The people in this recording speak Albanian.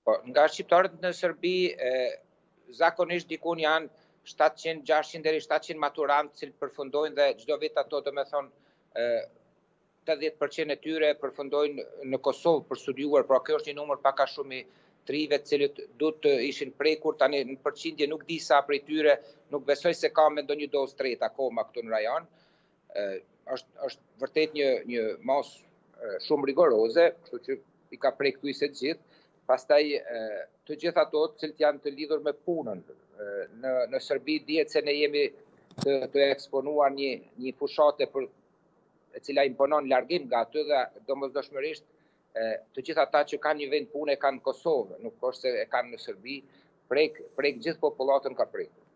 Po, nga shqiptarët në Serbi, zakonisht dikun janë 700, 600 deri 700 maturantë që përfundojnë dhe çdo vit ato do me thonë 80% e tyre përfundojnë në Kosovë për studiuar, pra kjo është një numër pak a shumë i trive të cilët duhet të ishin prekur, tani në përqindje nuk di sa prej tyre, nuk besoj se ka me ndonjë dozë tretë akoma këtu në rajon. Është vërtet një masë shumë rigoroze, kështu që i ka prej këtu i se gjithë. Pastaj të gjithë ato të cilët janë të lidhur me punën. Në Serbi dihet se ne jemi të eksponuar një fushate e cila imponon largim nga aty dhe domosdoshmërisht të gjithë ata që kanë një vend pune kanë në Kosovë, nuk është se e kanë në Serbi, prek gjithë popullatën ka prek.